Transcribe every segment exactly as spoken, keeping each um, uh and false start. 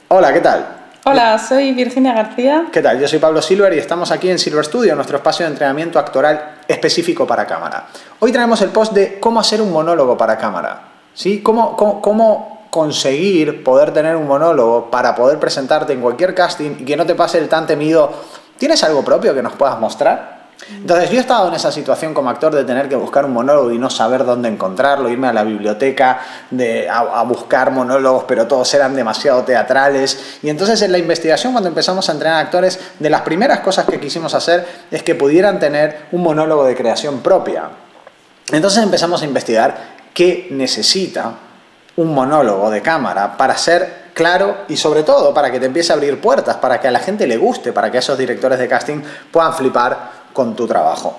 Hola, ¿qué tal? Hola, soy Virginia García. ¿Qué tal? Yo soy Pablo Silver y estamos aquí en Silver Studio, nuestro espacio de entrenamiento actoral específico para cámara. Hoy traemos el post de cómo hacer un monólogo para cámara. ¿Sí? ¿Cómo, cómo, cómo conseguir poder tener un monólogo para poder presentarte en cualquier casting y que no te pase el tan temido ¿tienes algo propio que nos puedas mostrar? Entonces yo he estado en esa situación como actor de tener que buscar un monólogo y no saber dónde encontrarlo, irme a la biblioteca de, a, a buscar monólogos, pero todos eran demasiado teatrales. Y entonces en la investigación, cuando empezamos a entrenar actores, de las primeras cosas que quisimos hacer es que pudieran tener un monólogo de creación propia. Entonces empezamos a investigar qué necesita un monólogo de cámara para ser claro y sobre todo para que te empiece a abrir puertas, para que a la gente le guste, para que esos directores de casting puedan flipar con tu trabajo.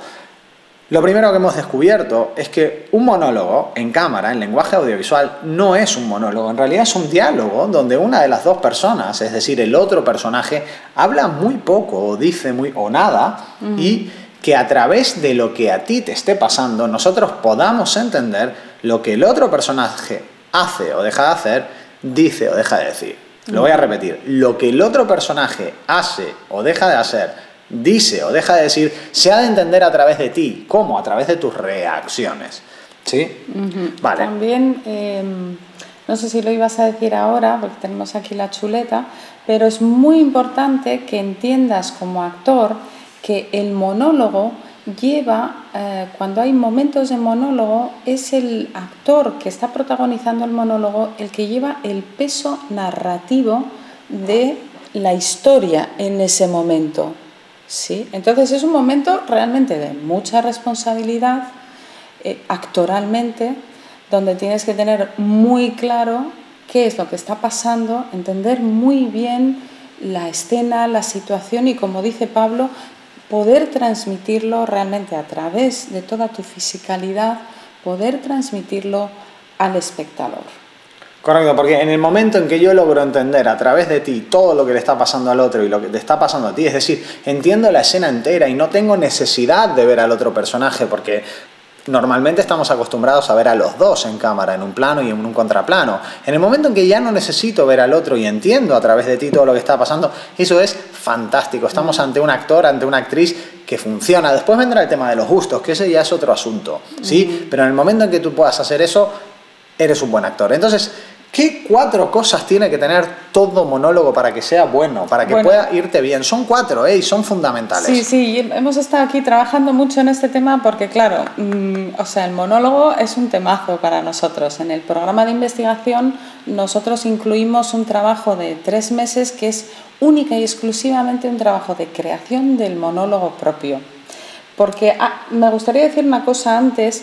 Lo primero que hemos descubierto es que un monólogo en cámara, en lenguaje audiovisual, no es un monólogo, en realidad es un diálogo donde una de las dos personas, es decir, el otro personaje, habla muy poco o dice muy o nada uh-huh. y que a través de lo que a ti te esté pasando nosotros podamos entender lo que el otro personaje hace o deja de hacer, dice o deja de decir. Lo voy a repetir. Lo que el otro personaje hace o deja de hacer, dice o deja de decir, se ha de entender a través de ti. ¿Cómo? A través de tus reacciones. ¿Sí? Uh-huh. Vale. También, eh, no sé si lo ibas a decir ahora, porque tenemos aquí la chuleta, pero es muy importante que entiendas como actor que el monólogo lleva, eh, cuando hay momentos de monólogo, es el actor que está protagonizando el monólogo el que lleva el peso narrativo de la historia en ese momento. ¿Sí? Entonces es un momento realmente de mucha responsabilidad eh, actoralmente, donde tienes que tener muy claro qué es lo que está pasando, entender muy bien la escena, la situación y, como dice Pablo, poder transmitirlo realmente a través de toda tu fisicalidad, poder transmitirlo al espectador. Correcto, porque en el momento en que yo logro entender a través de ti todo lo que le está pasando al otro y lo que te está pasando a ti, es decir, entiendo la escena entera y no tengo necesidad de ver al otro personaje, porque normalmente estamos acostumbrados a ver a los dos en cámara, en un plano y en un contraplano. En el momento en que ya no necesito ver al otro y entiendo a través de ti todo lo que está pasando, eso es fantástico. Estamos ante un actor, ante una actriz que funciona. Después vendrá el tema de los gustos, que ese ya es otro asunto, ¿sí? Pero en el momento en que tú puedas hacer eso, eres un buen actor. Entonces, ¿qué cuatro cosas tiene que tener todo monólogo para que sea bueno, para que bueno, pueda irte bien? Son cuatro, ¿eh? Y son fundamentales. Sí, sí, hemos estado aquí trabajando mucho en este tema porque, claro, mmm, o sea, el monólogo es un temazo para nosotros. En el programa de investigación nosotros incluimos un trabajo de tres meses que es única y exclusivamente un trabajo de creación del monólogo propio. Porque ah, me gustaría decir una cosa antes.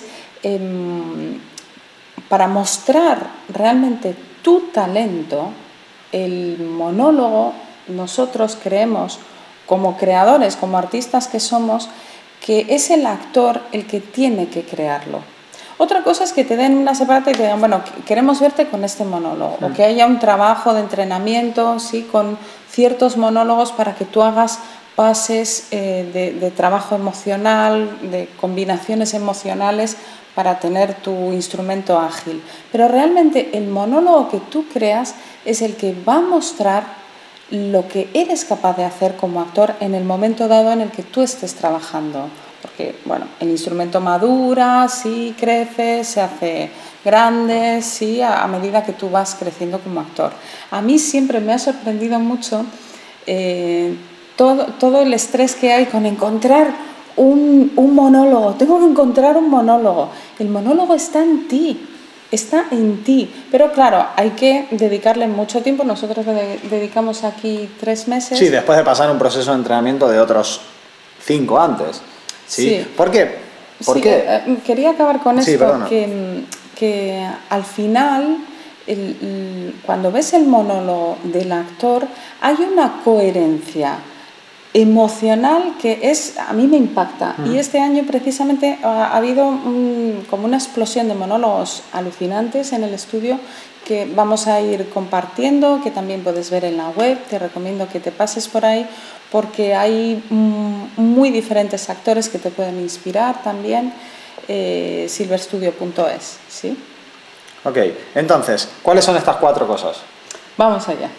Eh, Para mostrar realmente tu talento, el monólogo, nosotros creemos, como creadores, como artistas que somos, que es el actor el que tiene que crearlo. Otra cosa es que te den una separata y te digan, bueno, queremos verte con este monólogo, o que haya un trabajo de entrenamiento, ¿sí?, con ciertos monólogos para que tú hagas pases eh, de, de trabajo emocional, de combinaciones emocionales, para tener tu instrumento ágil. Pero realmente el monólogo que tú creas es el que va a mostrar lo que eres capaz de hacer como actor en el momento dado en el que tú estés trabajando. Porque, bueno, el instrumento madura, sí, crece, se hace grande, sí, a, a medida que tú vas creciendo como actor. A mí siempre me ha sorprendido mucho eh, todo, todo el estrés que hay con encontrar Un, un monólogo, tengo que encontrar un monólogo. El monólogo está en ti, está en ti. Pero claro, hay que dedicarle mucho tiempo. Nosotros le dedicamos aquí tres meses. Sí, después de pasar un proceso de entrenamiento de otros cinco antes. ¿Sí? Sí. ¿Por qué? ¿Por sí, qué? Eh, quería acabar con sí, esto, que, que al final, el, el, cuando ves el monólogo del actor, hay una coherencia emocional que es, a mí me impacta. Uh-huh. Y este año precisamente ha, ha habido un, como una explosión de monólogos alucinantes en el estudio que vamos a ir compartiendo, que también puedes ver en la web. Te recomiendo que te pases por ahí porque hay mm, muy diferentes actores que te pueden inspirar también. eh, silver studio punto es, ¿sí? Ok, entonces, ¿cuáles son estas cuatro cosas? Vamos allá.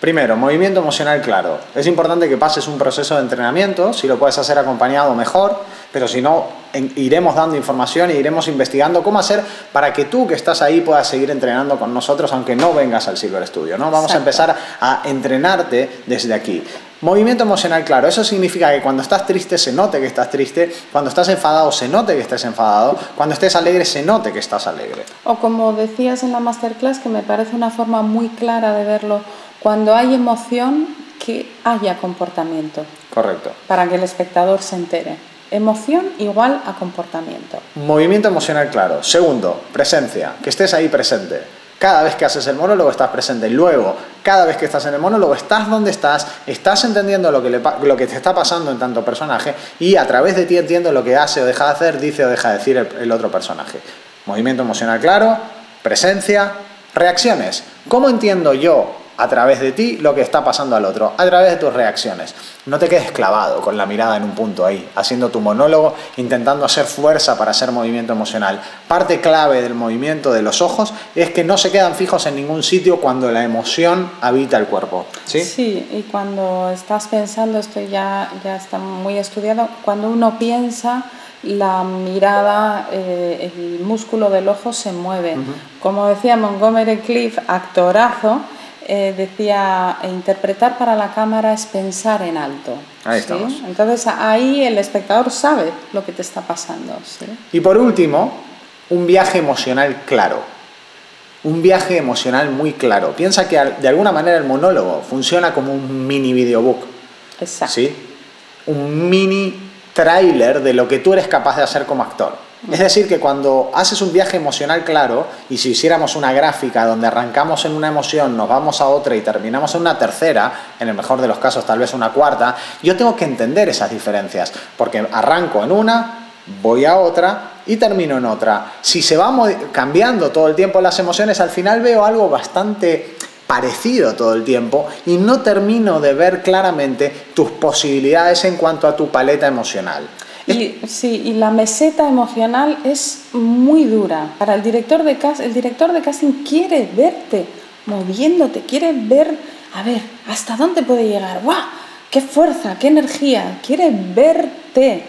Primero, movimiento emocional claro. Es importante que pases un proceso de entrenamiento, si lo puedes hacer acompañado mejor, pero si no, en, iremos dando información e iremos investigando cómo hacer para que tú que estás ahí puedas seguir entrenando con nosotros aunque no vengas al Silver Studio, ¿no? Vamos Exacto. a empezar a entrenarte desde aquí. Movimiento emocional claro, eso significa que cuando estás triste se note que estás triste, cuando estás enfadado se note que estés enfadado, cuando estés alegre se note que estás alegre. O como decías en la masterclass, que me parece una forma muy clara de verlo, cuando hay emoción, que haya comportamiento. Correcto. Para que el espectador se entere. Emoción igual a comportamiento. Movimiento emocional claro. Segundo, presencia, que estés ahí presente. Cada vez que haces el monólogo estás presente. Luego, cada vez que estás en el monólogo estás donde estás, estás entendiendo lo que, le, lo que te está pasando en tanto personaje y a través de ti entiendo lo que hace o deja de hacer, dice o deja de decir el, el otro personaje. Movimiento emocional claro, presencia, reacciones. ¿Cómo entiendo yo a través de ti lo que está pasando al otro? A través de tus reacciones. No te quedes clavado con la mirada en un punto ahí, haciendo tu monólogo, intentando hacer fuerza para hacer movimiento emocional. Parte clave del movimiento de los ojos es que no se quedan fijos en ningún sitio cuando la emoción habita el cuerpo. ¿Sí? Sí, y cuando estás pensando, esto ya, ya está muy estudiado, cuando uno piensa, la mirada, eh, el músculo del ojo se mueve. Uh-huh. Como decía Montgomery Clift, actorazo, Eh, decía, interpretar para la cámara es pensar en alto. Ahí ¿sí? estamos. Entonces ahí el espectador sabe lo que te está pasando. ¿sí? Y por último, un viaje emocional claro. Un viaje emocional muy claro. Piensa que de alguna manera el monólogo funciona como un mini videobook. Exacto. ¿Sí? Un mini tráiler de lo que tú eres capaz de hacer como actor. Es decir, que cuando haces un viaje emocional claro, y si hiciéramos una gráfica donde arrancamos en una emoción, nos vamos a otra y terminamos en una tercera, en el mejor de los casos tal vez una cuarta, yo tengo que entender esas diferencias, porque arranco en una, voy a otra y termino en otra. Si se va cambiando todo el tiempo las emociones, al final veo algo bastante parecido todo el tiempo y no termino de ver claramente tus posibilidades en cuanto a tu paleta emocional. Y, sí, y la meseta emocional es muy dura. Para el director de casting, el director de casting quiere verte moviéndote, quiere ver, a ver, hasta dónde puede llegar. ¡Guau! ¡Qué fuerza! ¡Qué energía! Quiere verte,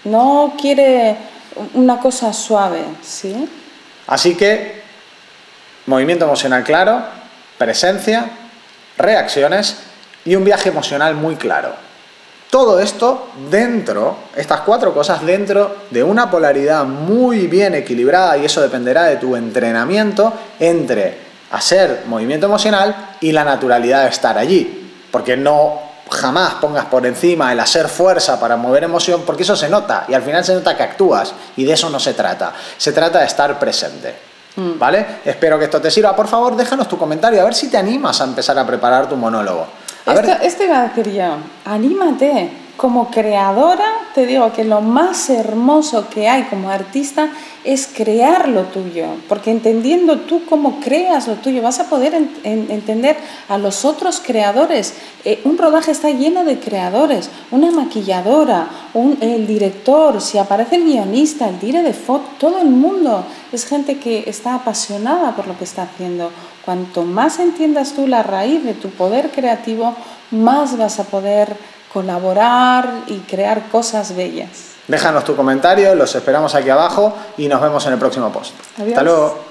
no quiere una cosa suave, ¿sí? Así que, movimiento emocional claro, presencia, reacciones y un viaje emocional muy claro. Todo esto dentro, estas cuatro cosas dentro de una polaridad muy bien equilibrada, y eso dependerá de tu entrenamiento entre hacer movimiento emocional y la naturalidad de estar allí. Porque no jamás pongas por encima el hacer fuerza para mover emoción, porque eso se nota y al final se nota que actúas y de eso no se trata. Se trata de estar presente. ¿Vale? Espero que esto te sirva. Por favor, déjanos tu comentario a ver si te animas a empezar a preparar tu monólogo. A esto, ver... esto iba a decir yo, anímate. Como creadora, te digo que lo más hermoso que hay como artista es crear lo tuyo, porque entendiendo tú cómo creas lo tuyo, vas a poder en, en, entender a los otros creadores. Eh, un rodaje está lleno de creadores, una maquilladora, un, el director, si aparece el guionista, el dire de foto, todo el mundo es gente que está apasionada por lo que está haciendo. Cuanto más entiendas tú la raíz de tu poder creativo, más vas a poder colaborar y crear cosas bellas. Déjanos tu comentario, los esperamos aquí abajo y nos vemos en el próximo post. Adiós. Hasta luego.